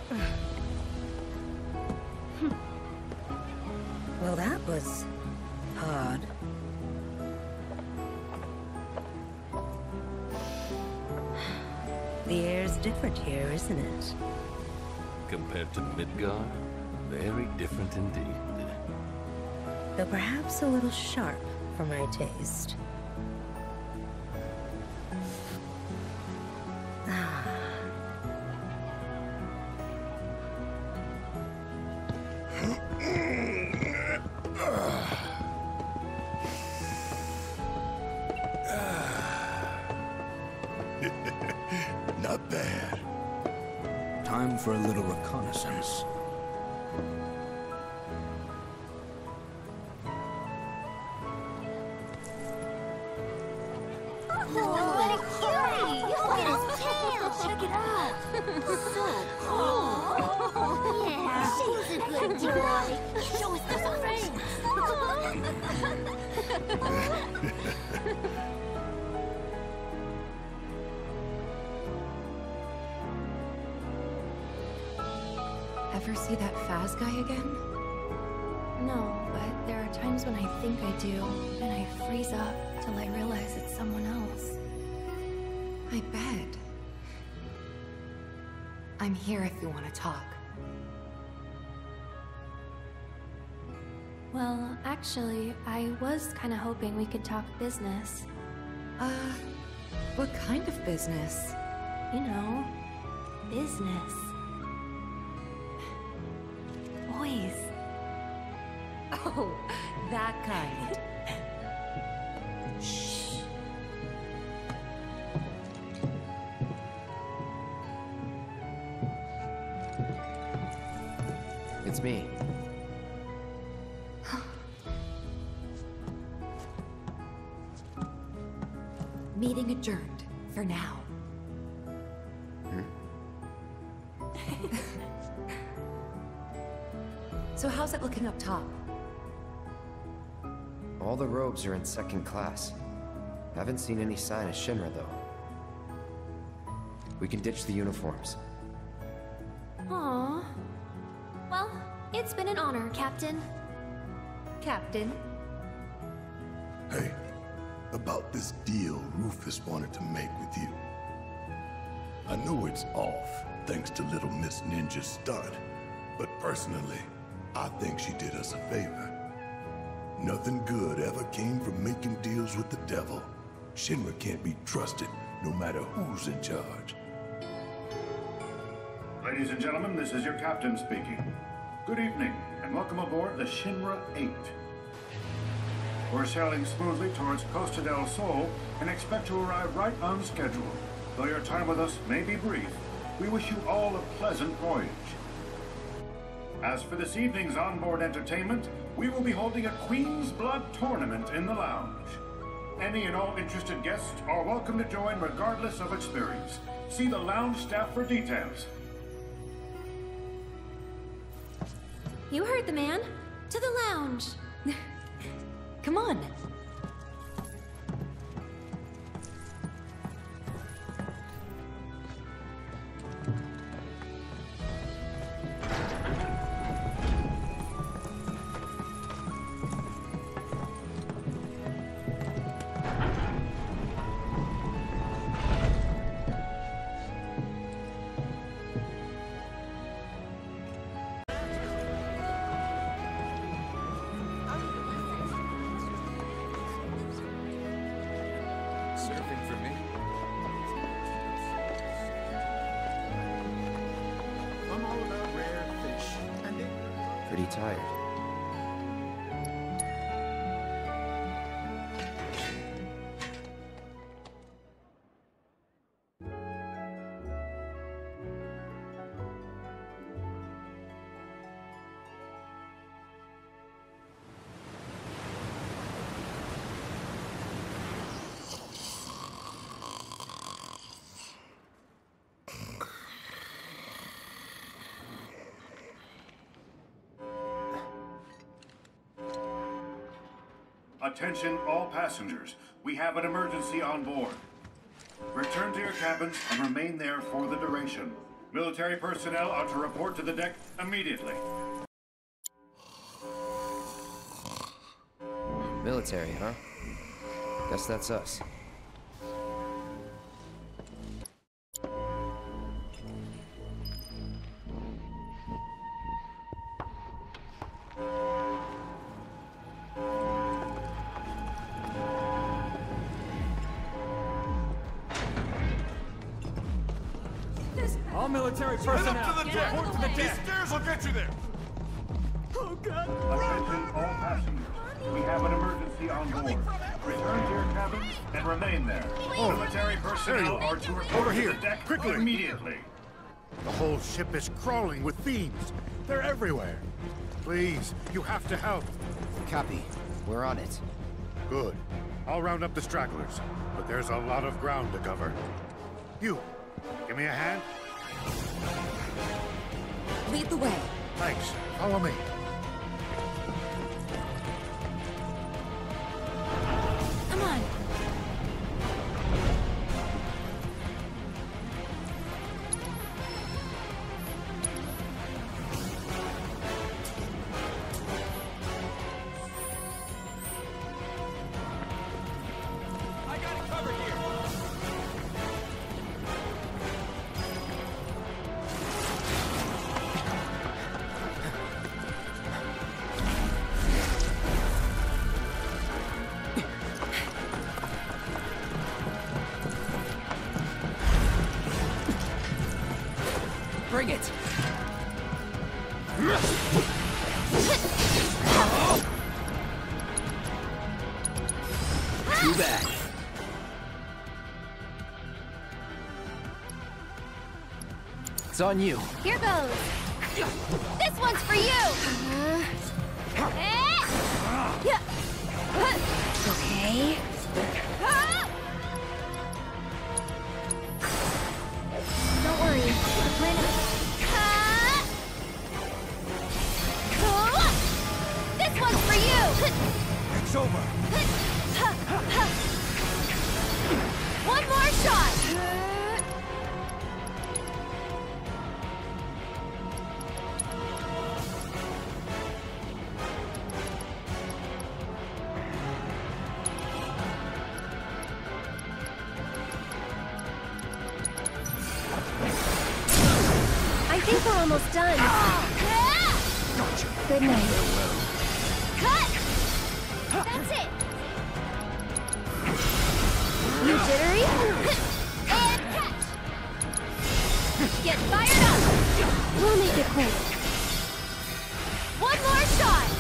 Well, that was odd. The air's different here, isn't it? Compared to Midgar, very different indeed. Though perhaps a little sharp for my taste. Not bad. Time for a little reconnaissance. What a cutie! Look at his tail! Check it out! So cool! Yeah, she's a good boy. Show us to some friends. Ever see that Faz guy again? No, but there are times when I think I do, and I freeze up till I realize it's someone else. I bet. I'm here if you want to talk. Well, actually, I was kind of hoping we could talk business. What kind of business? You know, business. Boys. Oh, that kind. Shh. It's me. Meeting adjourned, for now. So how's it looking up top? All the robes are in second class. Haven't seen any sign of Shinra, though. We can ditch the uniforms. Aww. Well, it's been an honor, Captain. Captain? Hey, about this deal Rufus wanted to make with you. I know it's off, thanks to Little Miss Ninja's stunt, but personally, I think she did us a favor. Nothing good ever came from making deals with the devil. Shinra can't be trusted, no matter who's in charge. Ladies and gentlemen, this is your captain speaking. Good evening, and welcome aboard the Shinra 8. We're sailing smoothly towards Costa del Sol and expect to arrive right on schedule. Though your time with us may be brief, we wish you all a pleasant voyage. As for this evening's onboard entertainment, we will be holding a Queen's Blood tournament in the lounge. Any and all interested guests are welcome to join regardless of experience. See the lounge staff for details. You heard the man. To the lounge. Come on. Surfing for me? I'm all about rare fish. Pretty tired. Attention all passengers. We have an emergency on board. Return to your cabins and remain there for the duration. Military personnel are to report to the deck immediately. Military, huh? Guess that's us. All military personnel, Get up to the deck! report to the These deck! stairs will get you there! Oh, God! Attention all passengers. We have an emergency on board. Return to your cabins and remain there. Military personnel are to report Over to here, the deck quickly. immediately. The whole ship is crawling with fiends. They're everywhere. Please, you have to help. Copy. We're on it. Good. I'll round up the stragglers, but there's a lot of ground to cover. You, give me a hand? Lead the way. Thanks. Follow me. Come on. I got it covered here! Bring it! Too bad. It's on you. Here goes. This one's for you. Okay. Don't worry. The plan is... This one's for you. It's over. One more shot. I think we're almost done. Good night. Cut! That's it! You jittery? And catch! Get fired up! We'll make it quick. One more shot!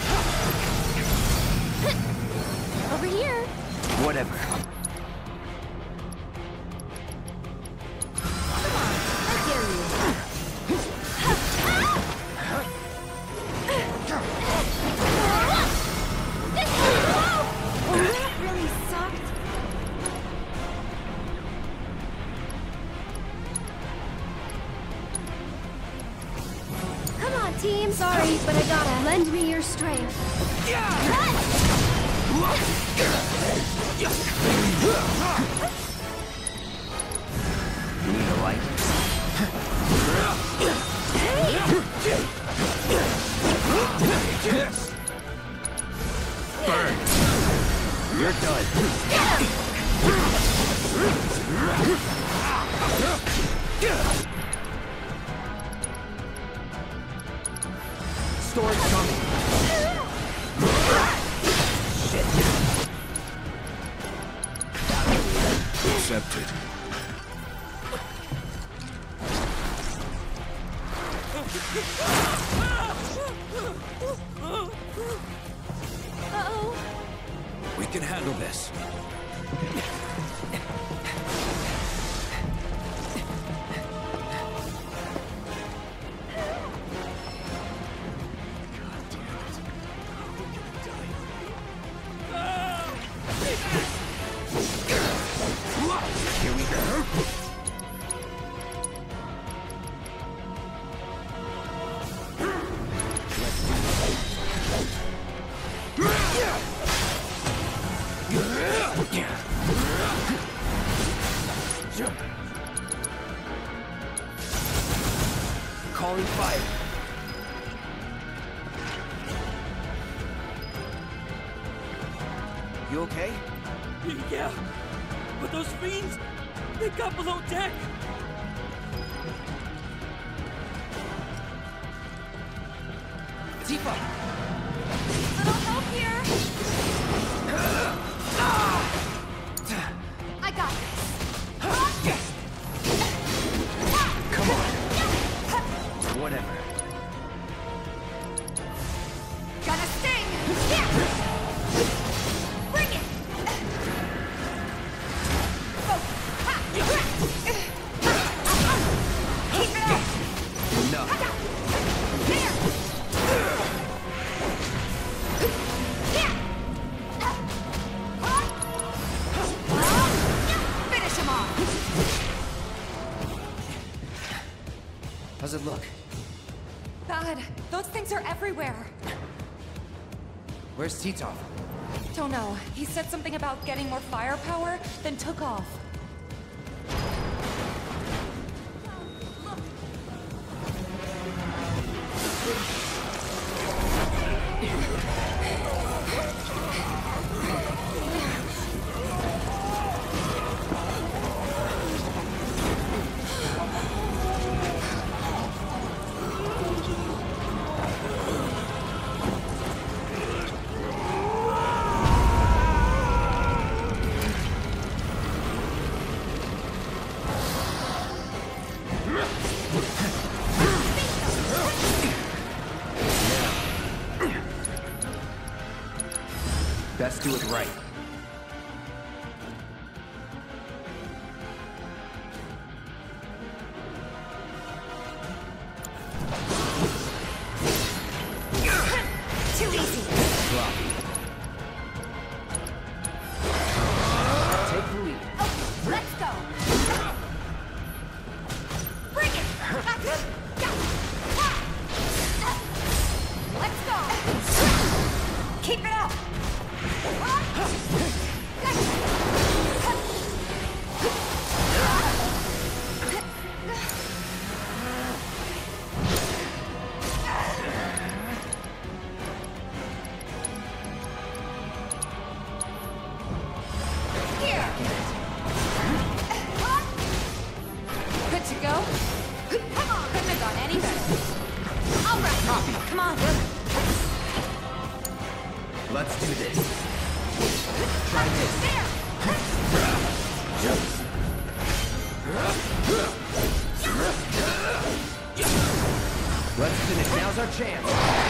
Over here. Whatever. Come on, I dare you. That really sucked. Come on, team. Sorry, but I gotta. Lend me your strength. You need a light? Burn! You're done. Storage coming. Shit. Accepted. Uh-oh. We can handle this. Here we go. calling fire. You okay? Yeah, but those fiends, they got below deck. Tifa! Little help here! I got this. Come on. Whatever. Gonna sting! Bring it! Keep it up! No. There! Finish him off! How's it look? Bad. Those things are everywhere. Where's Titov? Don't know. He said something about getting more firepower, then took off. Best do it right. Too easy. Sloppy. Take the lead. Let's go. Bring it. Let's go. Keep it up. Here. Good to go? Come on. Couldn't have gone any better. All right. Come on. Let's do this. Try this. There. Let's finish. Now's our chance.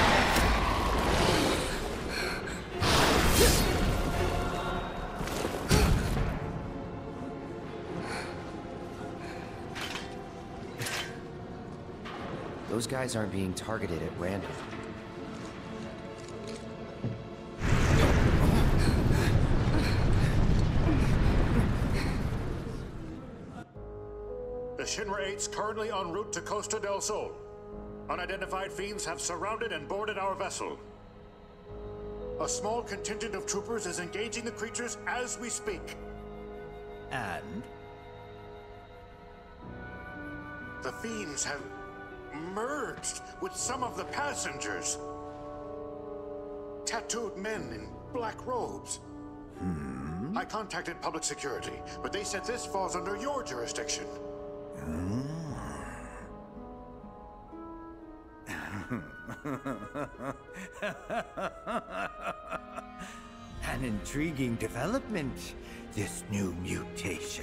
Those guys aren't being targeted at random. The Shinra 8's currently en route to Costa del Sol. Unidentified fiends have surrounded and boarded our vessel. A small contingent of troopers is engaging the creatures as we speak. And? The fiends have merged with some of the passengers. Tattooed men in black robes. I contacted public security, but they said this falls under your jurisdiction. An intriguing development, this new mutation.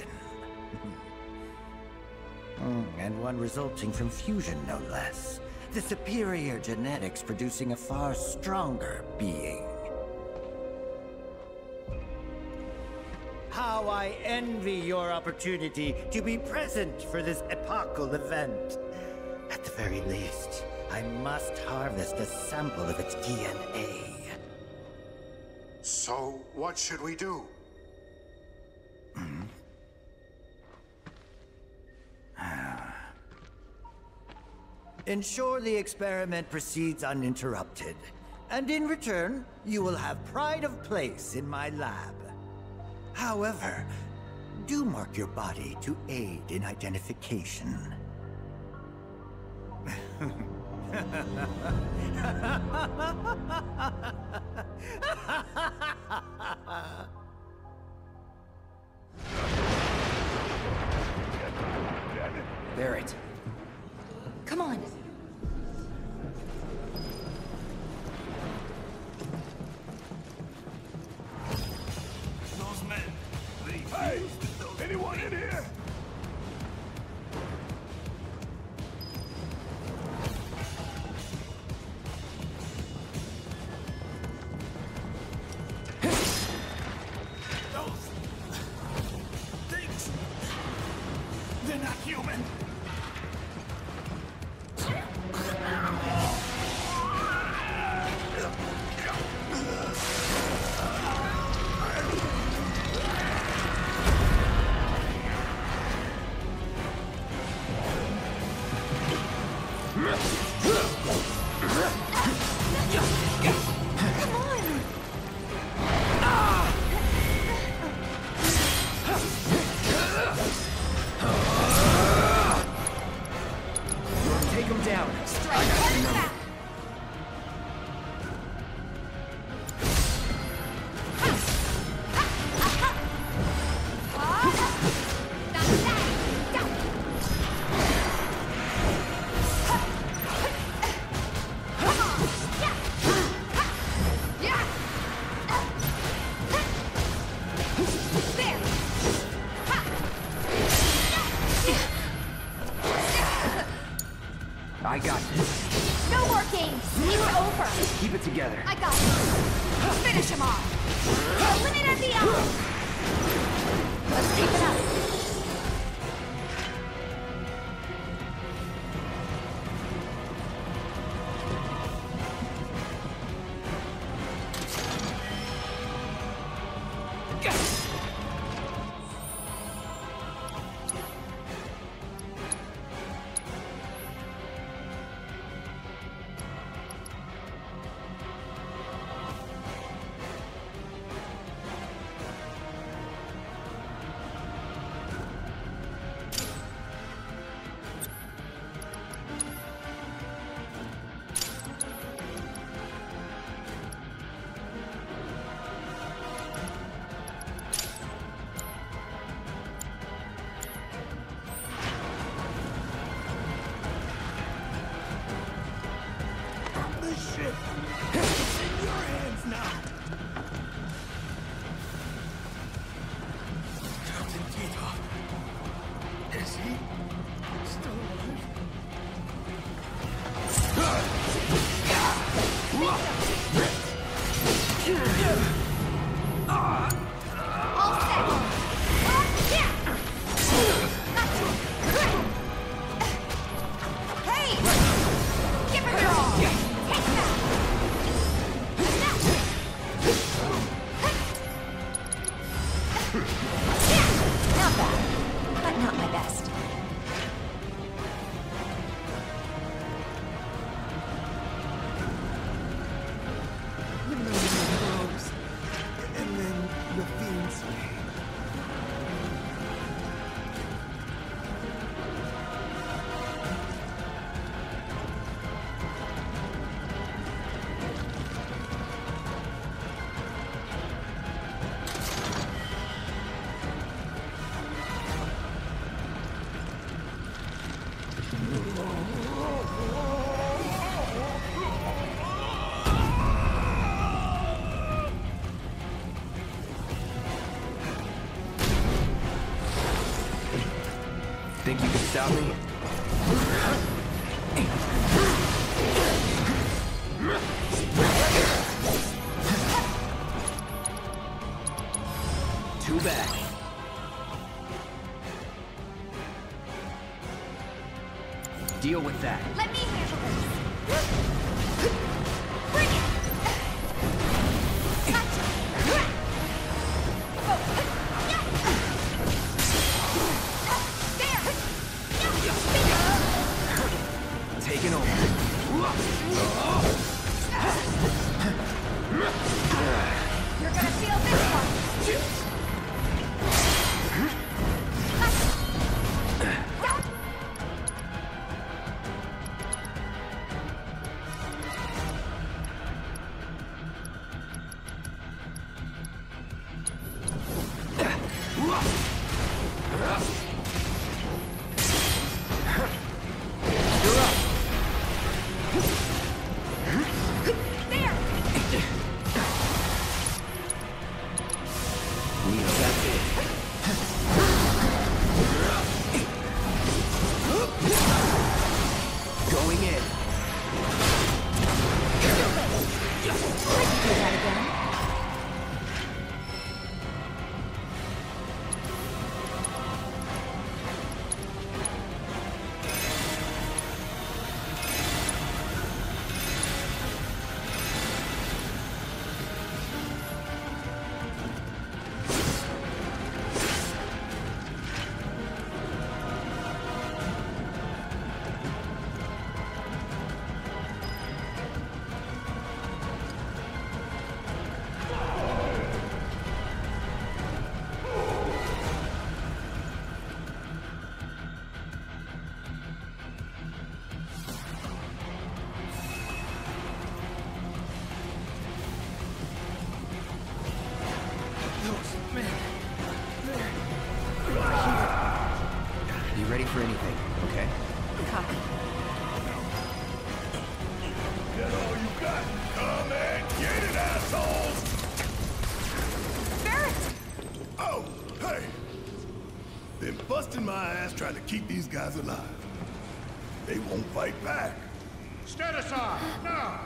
And one resulting from fusion, no less. The superior genetics producing a far stronger being. How I envy your opportunity to be present for this epochal event. At the very least, I must harvest a sample of its DNA. So, what should we do? Ensure the experiment proceeds uninterrupted. And in return, you will have pride of place in my lab. However, do mark your body to aid in identification. Barret. Come on. Those men, hey! Anyone in here? Those things, they're not human. Take him down. I got this. No more games! It's over! Keep it together. I got it! Finish him off! Eliminate the eye! Let's keep it up! Think you can stop me? Too bad. Deal with that. Let me handle this. Bring it! Taking over. You're gonna feel this one. trying to keep these guys alive. They won't fight back. Stand aside, now!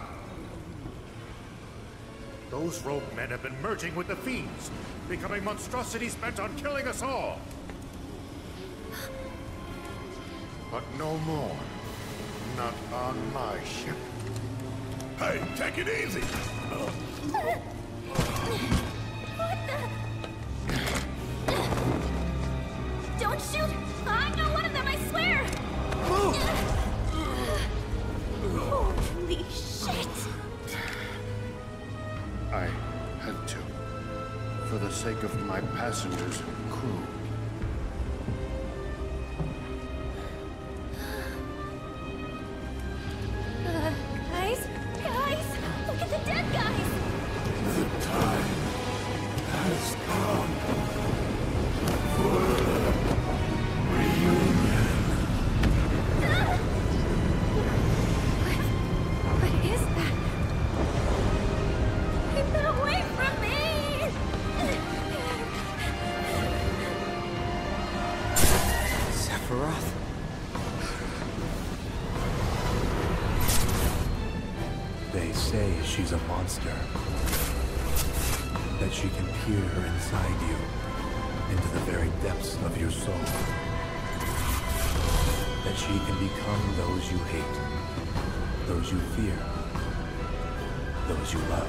Those rogue men have been merging with the fiends, becoming monstrosities bent on killing us all. But no more. Not on my ship. Hey, take it easy! Don't shoot! I'm not one of them, I swear! Holy shit! I had to. For the sake of my passengers and crew. Guys! Look at the dead guys! The time has come for reunion. What is that? Keep it away from me! Sephiroth? They say she's a monster. That she can peer inside you, into the very depths of your soul. That she can become those you hate, those you fear, those you love.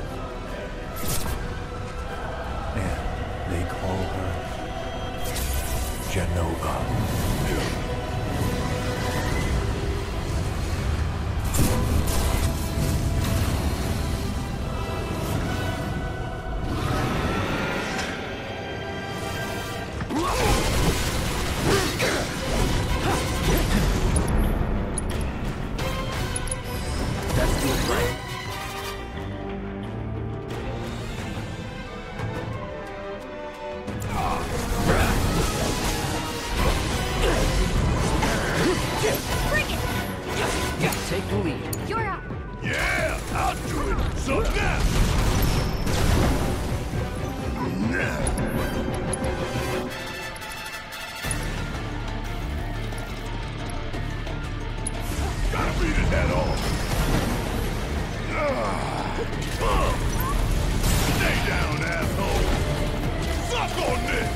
And they call her Jenova. Take the lead. You're up! Yeah, I'll do it. So now. Gotta beat it head on. Stay down, asshole. Suck on this.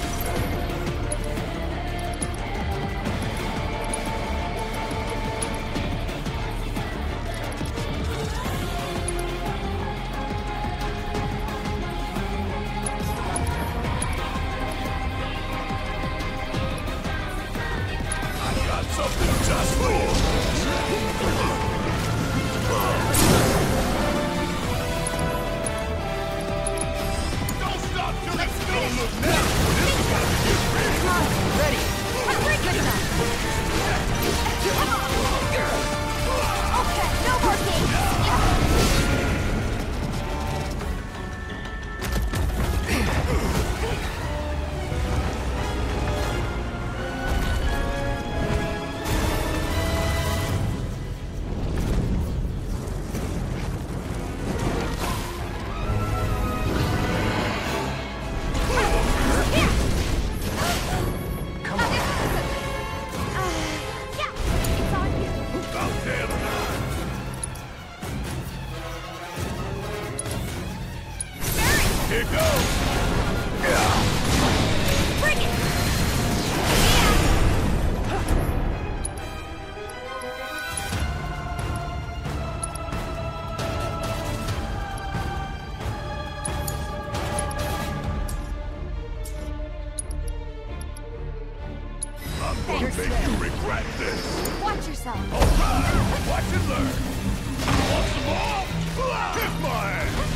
Thanks. Make you regret this. Watch yourself. All right, watch and learn. Want some more? Kiss my ass.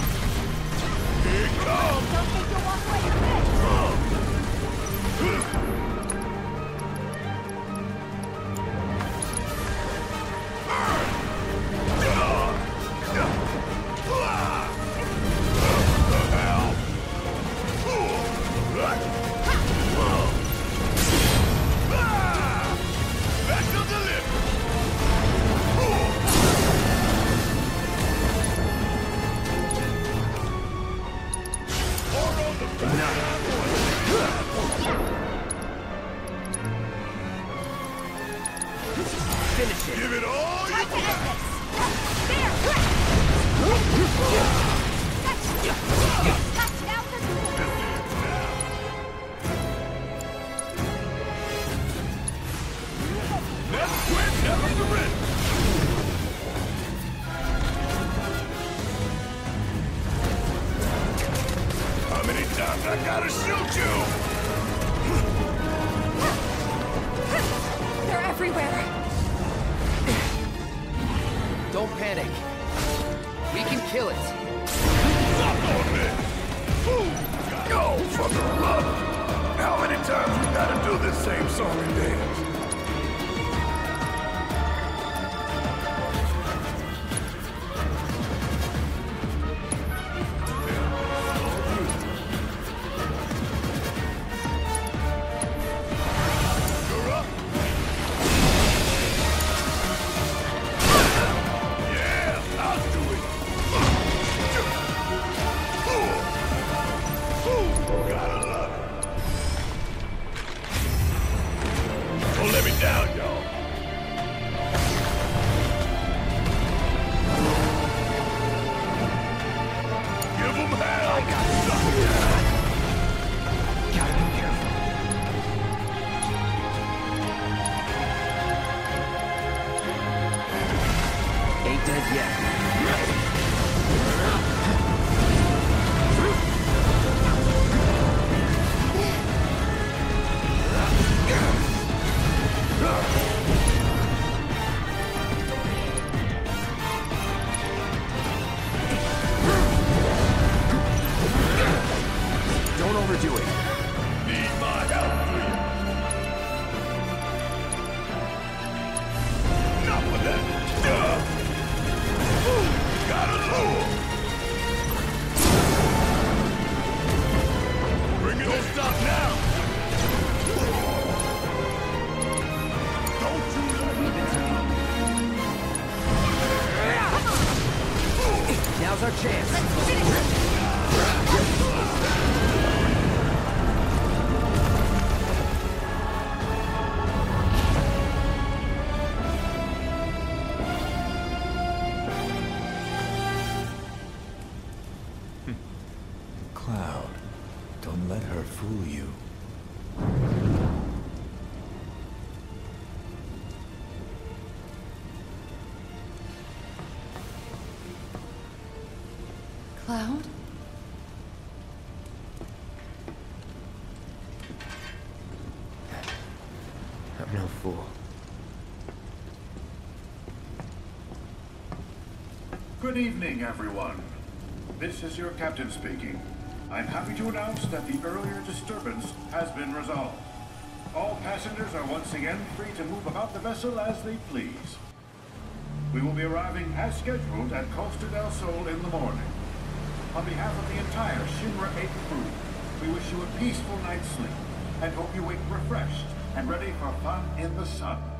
Here it comes. Don't think you'll walk away with this. Back to the left. I gotta shoot you! They're everywhere! Don't panic. We can kill it. Suck on this! Go for the love! How many times we gotta do this same song and dance? Don't let me down, y'all. Give them hell. I got something. Gotta be careful. Ain't dead yet. Don't overdo it. Need my help, do you? Enough with that. Gotta lure. Bring it. Don't stop now. Don't you leave it to me. Now's our chance. Cloud, don't let her fool you. Cloud? I'm no fool. Good evening, everyone. This is your captain speaking. I'm happy to announce that the earlier disturbance has been resolved. All passengers are once again free to move about the vessel as they please. We will be arriving as scheduled at Costa del Sol in the morning. On behalf of the entire Shinra 8 crew, we wish you a peaceful night's sleep and hope you wake refreshed and ready for fun in the sun.